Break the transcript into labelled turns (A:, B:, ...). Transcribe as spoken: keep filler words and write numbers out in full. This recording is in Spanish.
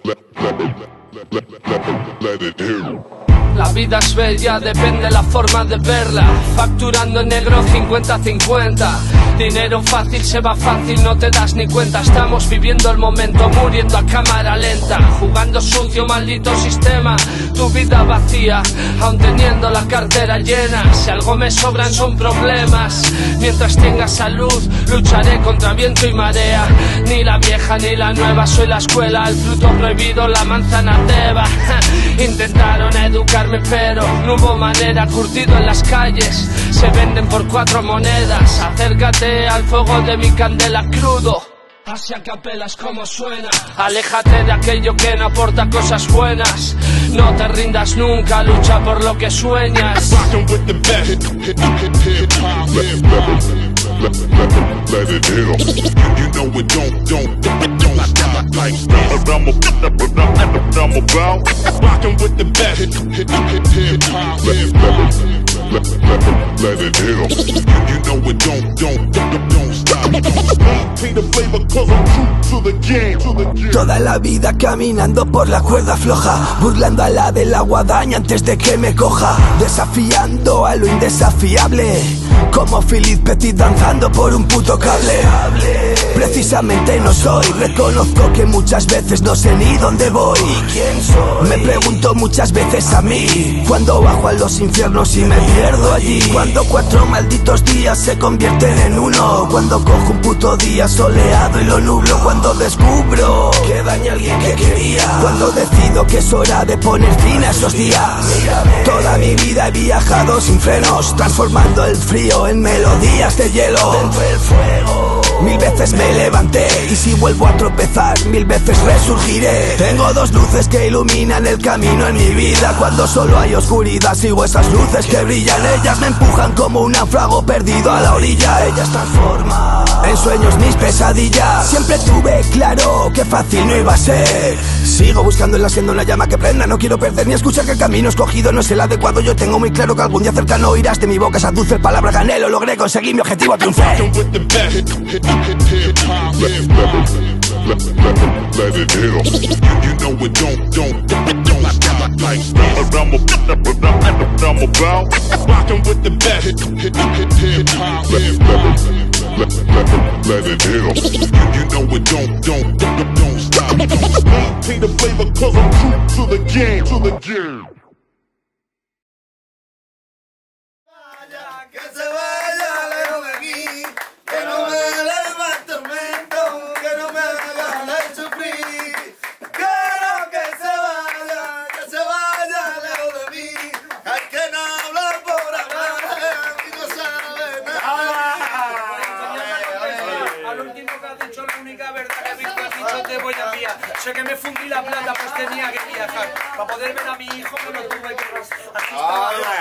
A: La vida es bella, depende la forma de verla. Facturando en negro cincuenta cincuenta. Dinero fácil se va fácil, no te das ni cuenta. Estamos viviendo el momento, muriendo a cámara lenta. Jugando sucio, maldito sistema. Tu vida vacía, aún teniendo la cartera llena. Si algo me sobran son problemas. Mientras tenga salud, lucharé contra viento y marea. Ni la vieja ni la nueva, soy la escuela. El fruto prohibido, la manzana deba. Intentaron educarme pero no hubo manera. Curtido en las calles, se venden por cuatro monedas. Acércate al fuego de mi candela crudo. Así a capelas como suena. Aléjate de aquello que no aporta cosas buenas. No te rindas nunca, lucha por lo que sueñas.
B: Let it hit 'em. You know it don't, don't, don't, don't stop like that. I'm about, I'm about rocking with the best. Hip, hip, hip, hip, hop, hip, let, let, let it hit 'em. You know it don't, don't, don't, don't stop. Maintain the flavor 'cause I'm true to the game, to the game.
C: Toda la vida caminando por la cuerda floja, burlando a la de la guadaña antes de que me coja, desafiando a lo indesafiable, como Philip Petit danzando por un puto cable. Precisamente no soy, reconozco que muchas veces no sé ni dónde voy. ¿Y quién soy? Me pregunto muchas veces a mí, cuando bajo a los infiernos y me pierdo allí. Cuando cuatro malditos días se convierten en uno, cuando cojo un puto día soleado y lo nublo, cuando descubro que daña a alguien que quería, cuando decido que es hora de poner fin a esos días. Toda mi vida he viajado sin frenos, transformando el frío en melodías de hielo. Dentro del fuego mil veces me levanté, y si vuelvo a tropezar mil veces resurgiré. Tengo dos luces que iluminan el camino en mi vida. Cuando solo hay oscuridad sigo esas luces que brillan. Ellas me empujan como un náufrago perdido a la orilla. Ellas transforman en sueños mis pesadillas. Siempre tuve claro que fácil no iba a ser. Sigo buscando en la senda una llama que prenda. No quiero perder ni escuchar que el camino escogido no es el adecuado. Yo tengo muy claro que algún día cercano oirás de mi boca esas dulces palabras. Gané, lo logré, conseguí mi objetivo, triunfé.
B: Let it hit 'em. You know it don't, don't, don't stop like that. I'm about rocking with the best. Hip, hip, hip, hop, hip, let it hit 'em. You know it don't, don't, don't stop. Maintain the flavor 'cause I'm true to the game, to the game.
D: Sé que me fundí la plata, pues tenía que viajar. Para poder ver a mi hijo, me lo tuve que asistir.